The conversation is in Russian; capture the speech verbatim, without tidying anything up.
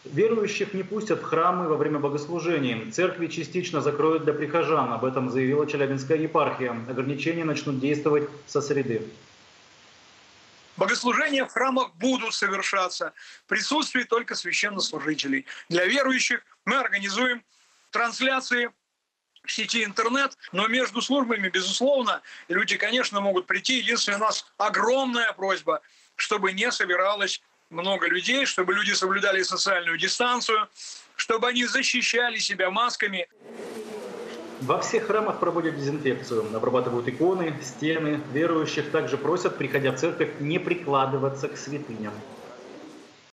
Верующих не пустят в храмы во время богослужений. Церкви частично закроют для прихожан. Об этом заявила Челябинская епархия. Ограничения начнут действовать со среды. Богослужения в храмах будут совершаться в присутствии только священнослужителей. Для верующих мы организуем трансляции в сети интернет, но между службами, безусловно, люди, конечно, могут прийти. Единственное, у нас огромная просьба, чтобы не собиралось много людей, чтобы люди соблюдали социальную дистанцию, чтобы они защищали себя масками. Во всех храмах проводят дезинфекцию, обрабатывают иконы, стены. Верующих также просят, приходя в церковь, не прикладываться к святыням.